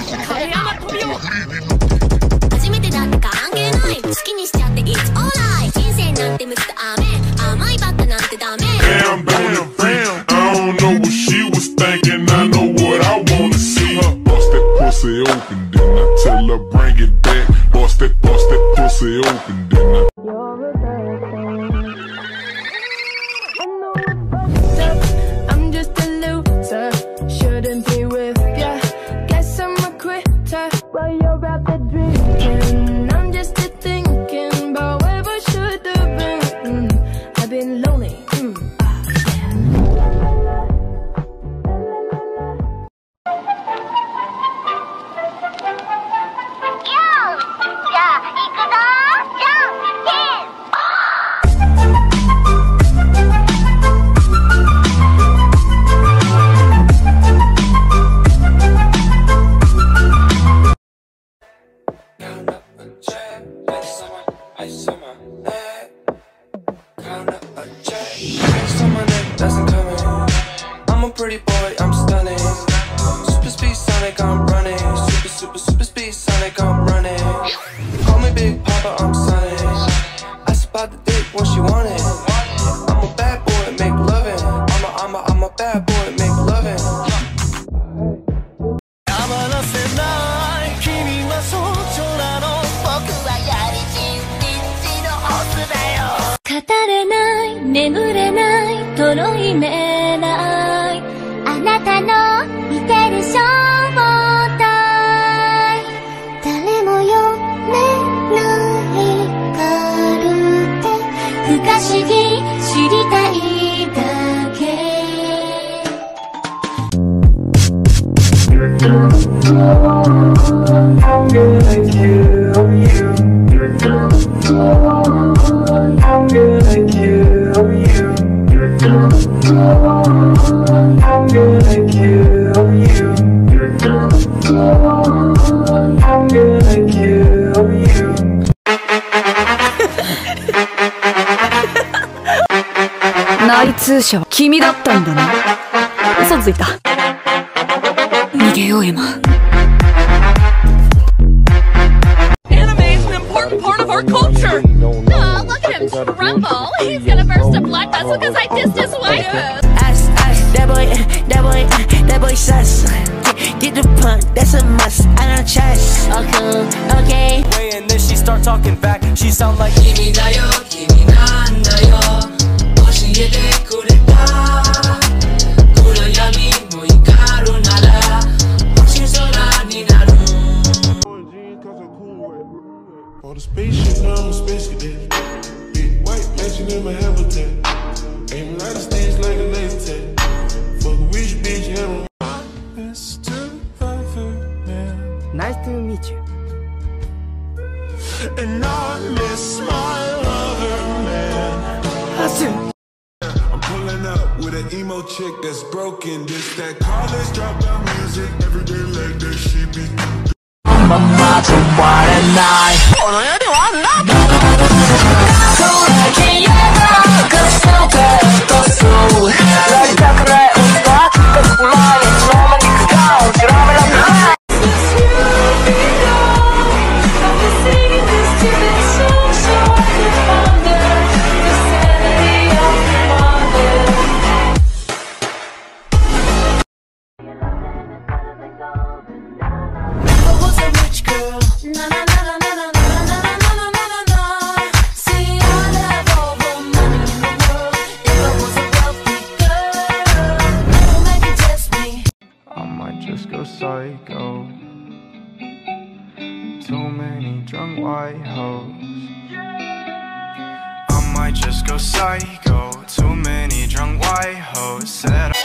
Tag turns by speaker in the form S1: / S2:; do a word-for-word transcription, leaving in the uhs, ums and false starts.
S1: 影山飛びを
S2: 初めてだって関係ない好きにしちゃって It's alright 人生なんてむずと雨甘いばっかなんてダメ
S3: Bam, bam, bam. I don't know what she was thinking. I know what I wanna see. Bust that pussy open, then I tell her bring it back. Bust that, bust that pussy open, then I.
S4: I'm just a loser, shouldn't be with ya. Guess I'm a quitter while you're out there drinking. I'm just a thinking about where I should have been. Mm, I've been lonely. Mm, ah,
S2: Yo! じゃあ行くぞじゃんけん
S5: I'm a pretty boy, I'm stunning. Super speed Sonic, I'm running. Super, super, super speed Sonic, I'm running. Call me Big Papa, I'm Sonic. Asked about the dick, what she wanted. I'm a bad boy, make loving. I'm a, I'm a, I'm a bad boy, make loving.
S2: 語れない眠れないとろいめないあなたの見てる消防隊誰も読めないカルテ不可思議知りたいだけ
S5: I'm gonna kill you. I'm gonna kill you. I'm gonna kill you. I'm gonna kill you.
S1: 内通者は君だったんだな。嘘ついた。逃げようエマ。Part of our culture.
S2: Oh, look at him tremble. He's gonna burst a blood vessel because I dissed his wife.
S6: Ice, ice, that boy, that boy, that boy sus. Get, get the pump, that's a must. I don't trust. Okay, okay.
S5: Way and then she start talking back. She sound like
S7: Kimi da yo, kimi nanda yo. Oshiete kureta. Kurayami mo ikaru nara. Hoshizora ni naru.
S3: On the spaceship, now I'm a space cadet. Big white mansion in my habitat. Aiming out of stage like a laser tag. Fuck a rich bitch, and I'm Mister Perfect Man.
S6: Nice to meet you.
S3: And I miss my lover, man. I'm pulling up with an emo chick that's broken. This that college dropout music. Every day like that, she be.
S6: Mama, tomorrow night. Oh, no, you don't want
S5: psycho. Too many drunk white hoes. I might just go psycho. Too many drunk white hoes. Said